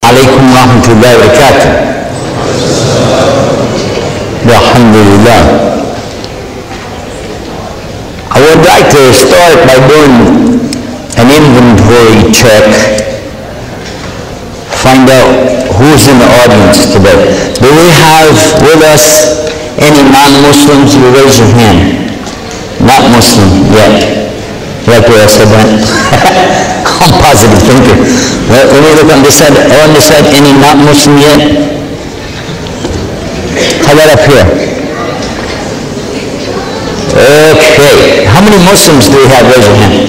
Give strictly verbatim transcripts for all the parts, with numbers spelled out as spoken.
عليكم ورحمة الله وبركاته. الحمد لله. I would like to start by doing an inventory check. Find out who's in the audience today. Do we have with us any non-Muslims? You raise your hand. Not Muslim yet. Like the rest of that. I'm a positive thinker. Let me look on this side. On this side, any not Muslim yet? How about up here? Okay. How many Muslims do we have? Raise your hand.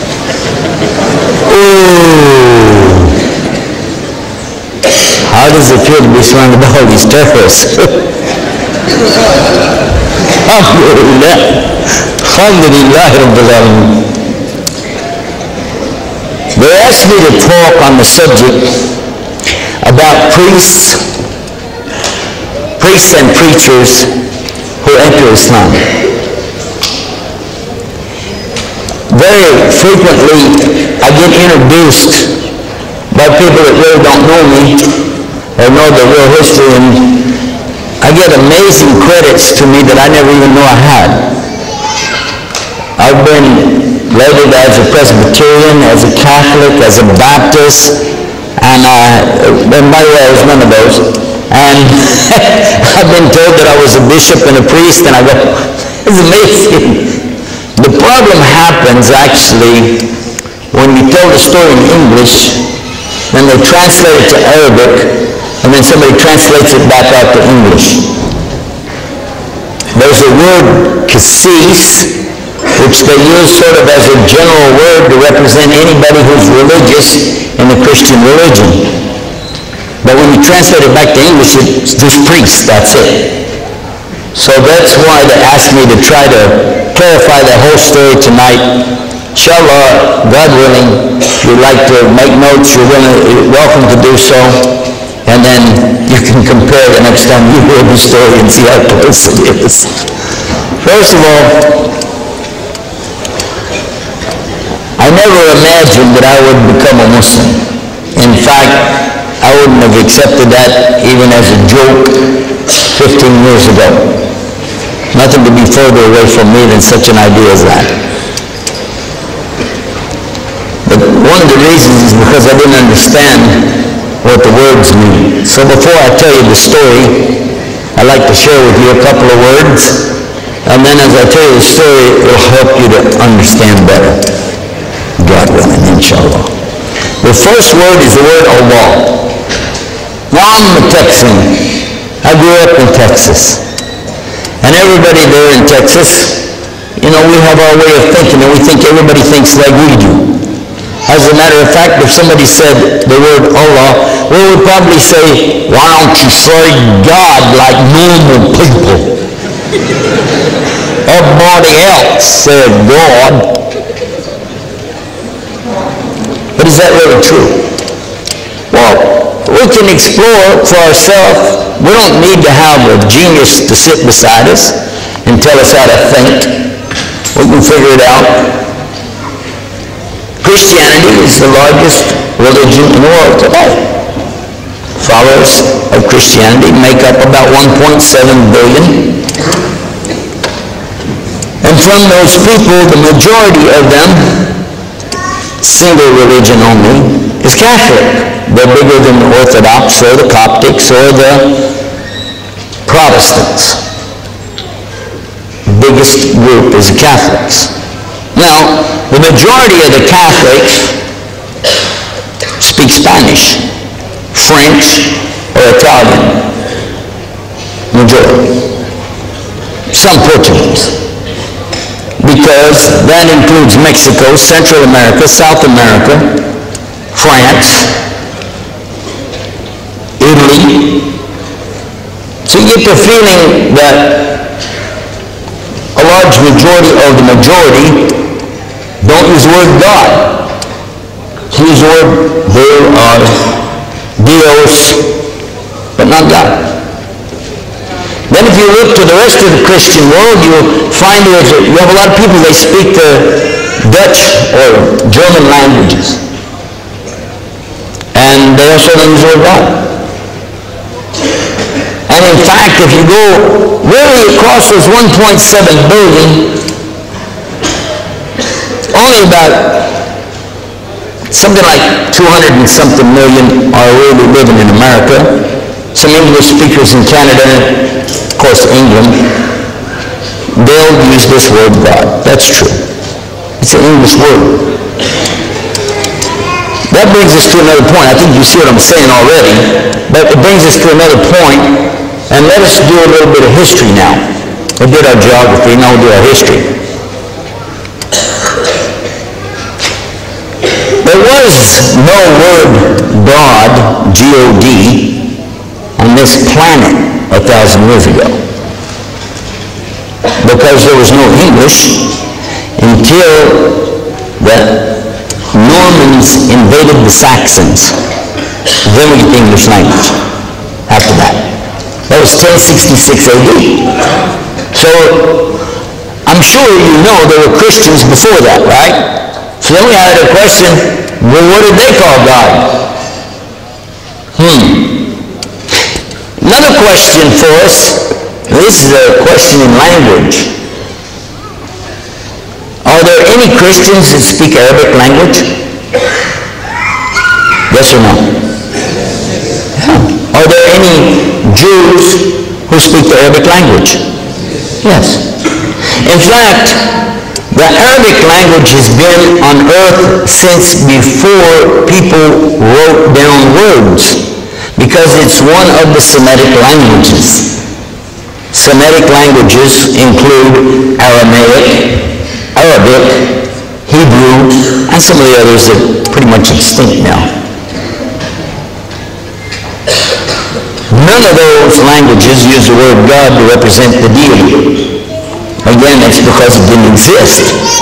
Ooh. How does it feel to be surrounded by all these terrorists? Alhamdulillah. Alhamdulillah Rabbil Alameen. They asked me to talk on the subject about priests, priests and preachers who enter Islam. Very frequently, I get introduced by people that really don't know me or know the real history, and I get amazing credits to me that I never even know I had. I've been labeled as a Presbyterian, as a Catholic, as a Baptist, and, uh, and by the way, I was none of those. And I've been told that I was a bishop and a priest, and I go, it's amazing. The problem happens actually when you tell the story in English, then they translate it to Arabic, and then somebody translates it back out to English. There's a word, qasis, which they use sort of as a general word to represent anybody who's religious in the Christian religion. But when you translate it back to English, it's just priest, that's it. So that's why they asked me to try to clarify that whole story tonight. Inshallah, God willing, if you'd like to make notes, you're, gonna, you're welcome to do so. And then you can compare the next time you hear the story and see how close it is. First of all, I never imagined that I would become a Muslim. In fact, I wouldn't have accepted that even as a joke fifteen years ago. Nothing could be further away from me than such an idea as that. But one of the reasons is because I didn't understand what the words mean. So before I tell you the story, I'd like to share with you a couple of words, and then as I tell you the story, it will help you to understand better. God willing, inshallah. The first word is the word Allah. Now, I'm a Texan. I grew up in Texas. And everybody there in Texas, you know, we have our way of thinking, and we think everybody thinks like we do. As a matter of fact, if somebody said the word Allah, we would probably say, why don't you say God like normal people? Everybody else said God. But is that really true? Well, we can explore for ourselves. We don't need to have a genius to sit beside us and tell us how to think. We can figure it out. Christianity is the largest religion in the world today. Followers of Christianity make up about one point seven billion. And from those people, the majority of them, single religion only, is Catholic. They're bigger than the Orthodox or the Coptics or the Protestants. Biggest group is the Catholics. Now, the majority of the Catholics speak Spanish, French, or Italian. Majority. Some Portuguese. Because that includes Mexico, Central America, South America, France, Italy. So you get the feeling that a large majority of the majority don't use the word God. They use the word there are Dios, but not God. Then if you look to the rest of the Christian world, you'll find that you have a lot of people, they speak the Dutch or German languages. And and they also don't use the word God. And in fact, if you go really across those one point seven billion, only about something like two hundred and something million are really living in America. Some English speakers in Canada, of course England, they'll use this word God. That's true. It's an English word. That brings us to another point. I think you see what I'm saying already, but it brings us to another point, and let us do a little bit of history now. We did our geography, now we'll do our history. There was no word God, G O D, on this planet a thousand years ago, because there was no English until the Normans invaded the Saxons. Then we get the English language after that. That was ten sixty-six A D. So I'm sure you know there were Christians before that, right? So then we had a question, well, what did they call God? Hmm. Another question for us, this is a question in language. Are there any Christians that speak Arabic language? Yes or no? Yeah. Are there any Jews who speak the Arabic language? Yes. In fact, the Arabic language has been on earth since before people wrote down words, because it's one of the Semitic languages. Semitic languages include Aramaic, Arabic, Hebrew, and some of the others that are pretty much extinct now. None of those languages use the word God to represent the deity. Again, that's because it didn't exist.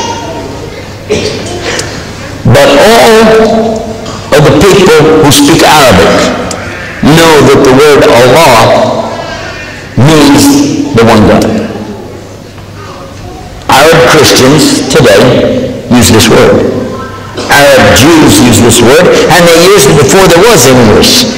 But all of the people who speak Arabic know that the word Allah means the one God. Arab Christians today use this word. Arab Jews use this word, and they used it before there was English.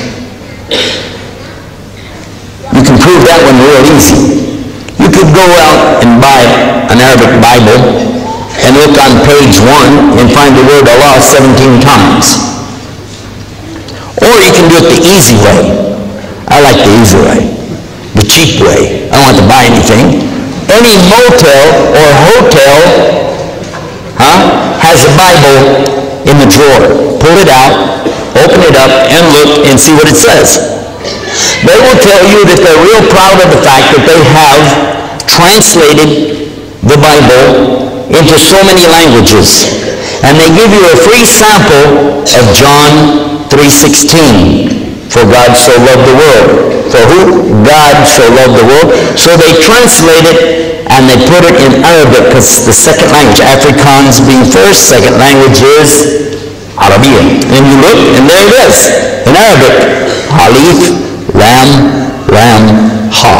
You can prove that one real easy. You could go out and buy an Arabic Bible and look on page one and find the word Allah seventeen times. Or you can do it the easy way. I like the easy way. The cheap way. I don't want to buy anything. Any motel or hotel huh, has a Bible in the drawer. Pull it out, open it up, and look and see what it says. They will tell you that they're real proud of the fact that they have translated the Bible into so many languages. And they give you a free sample of John three sixteen. For God so loved the world. For who? God so loved the world. So they translate it and they put it in Arabic, because it's the second language. Afrikaans being first, second language is Arabic. And you look, and there it is in Arabic. Alif, Lam, Ram, Ha.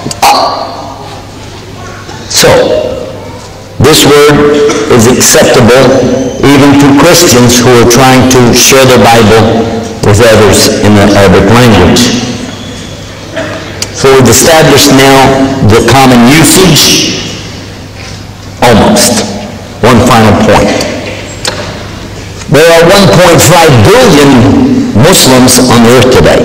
So, this word is acceptable even to Christians who are trying to share the Bible with others in the Arabic language. So we've established now the common usage, almost. One final point. There are one point five billion Muslims on the earth today.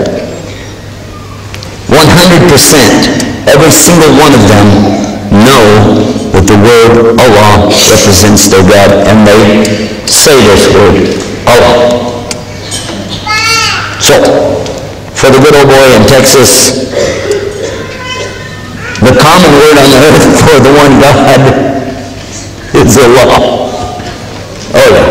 one hundred percent, every single one of them know that the word Allah represents their God, and they say this word, Allah. So, for the good old boy in Texas, the common word on earth for the one God is Allah. Oh yeah.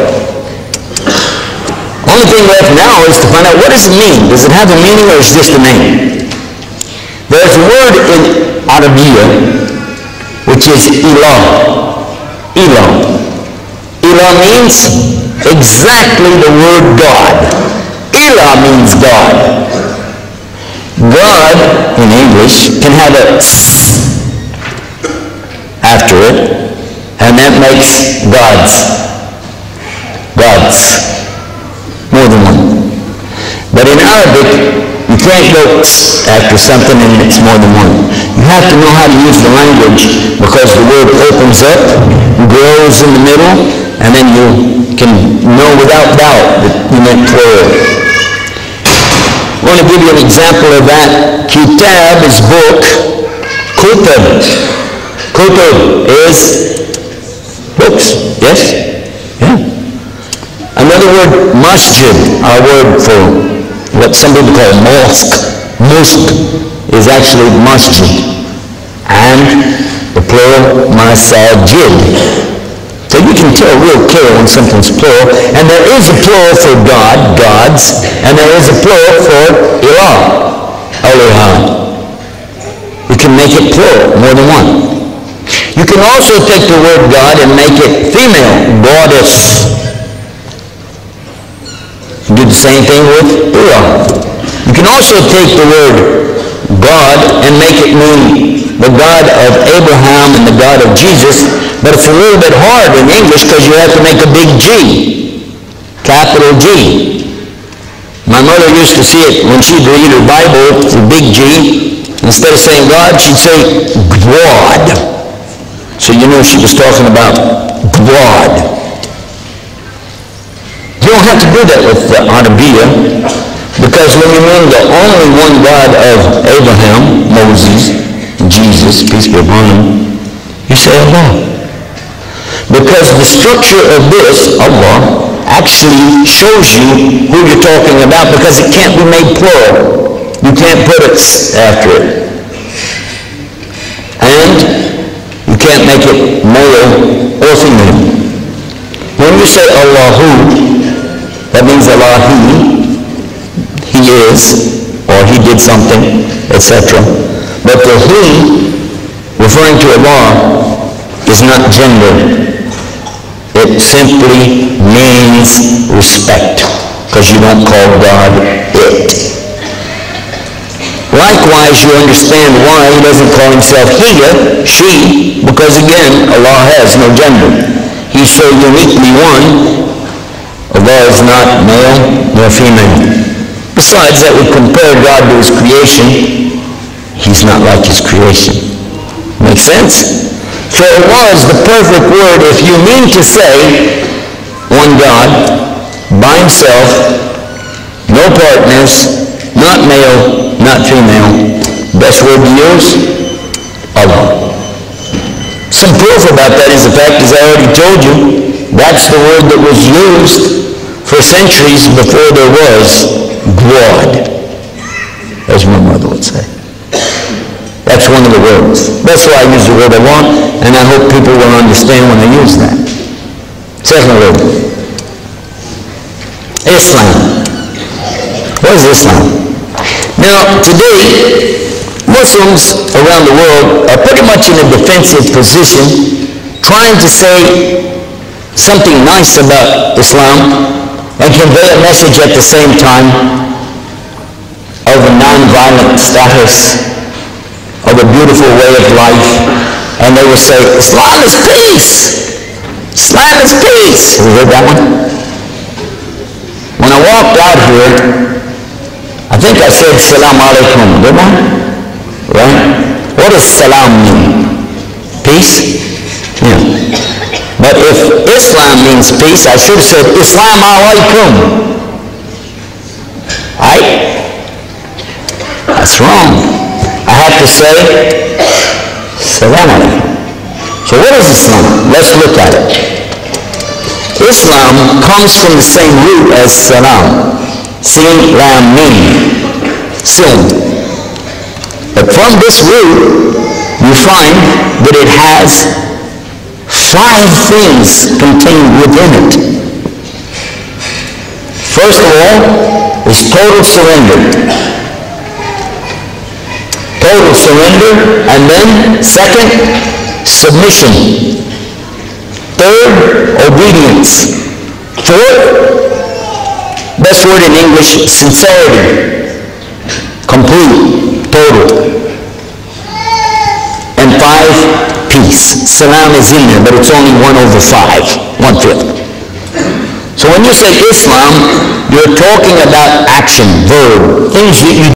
Only thing left now is to find out, what does it mean? Does it have a meaning, or is it just a name? There's a word in Arabic which is Ilah. Ilah. Ilah means exactly the word God. Ilah means God. God, in English, can have a s after it, and that makes God's. God's. More than one. But in Arabic, you can't go after something and it's more than one. You have to know how to use the language because the word opens up, grows in the middle, and then you can know without doubt that you meant plural. I want to give you an example of that. Kitab is book. Kutub. Kutub is books. Yes? Yeah. Another word, masjid, our word for what some people call mosque. Mosque is actually masjid. And the plural, masajid. So you can tell real clear when something's plural. And there is a plural for God, gods, and there is a plural for ilah, alihah. You can make it plural, more than one. You can also take the word God and make it female, goddess. You do the same thing with ilah. You can also take the word God and make it mean the God of Abraham and the God of Jesus, but it's a little bit hard in English because you have to make a big G, capital G. My mother used to see it when she'd read her Bible, it's a big G. Instead of saying God, she'd say God. So you know she was talking about God. You don't have to do that with the Arabiya, because when you mean the only one God of Abraham, Moses, Jesus, peace be upon him, you say Allah. Because the structure of this, Allah, actually shows you who you're talking about because it can't be made plural. You can't put it after it. And you can't make it male or female. When you say Allahu, that means Allahi, he is, or he did something, et cetera. But the he, referring to Allah, is not gender. It simply means respect, because you don't call God it. Likewise, you understand why he doesn't call himself hiya, she, because again, Allah has no gender. He's so uniquely one. Allah is not male nor female. Besides that, we compare God to his creation. He's not like his creation. Make sense? So Allah is the perfect word if you mean to say one God, by himself, no partners, not male, not female. Best word to use? Allah. Some proof about that is the fact, as I already told you, that's the word that was used for centuries before there was God, as my mother would say. That's one of the words. That's why I use the word Allah, and I hope people will understand when I use that. Second word, Islam. What is Islam? Now, today, Muslims around the world are pretty much in a defensive position, trying to say something nice about Islam and convey a message at the same time of a non-violent status, of a beautiful way of life. And they will say, Islam is peace! Islam is peace! Have you heard that one? When I walked out here, I think I said Salam Alaikum, didn't I? Right? What does Salam mean? Peace? Yeah. But if Islam means peace, I should have said Islam Alaikum. Right? That's wrong. I have to say Salam Alaikum. So what is Islam? Let's look at it. Islam comes from the same root as Salam. Sin, Lam, Mim. Sin. But from this root, you find that it has five things contained within it. First of all is total surrender. Total surrender. And then, second, submission. Third, obedience. Fourth, best word in English, sincerity. Complete, total. And five, peace. Salam is in there, but it's only one over five, one fifth. So So when you say Islam, you're talking about action, verb, things that you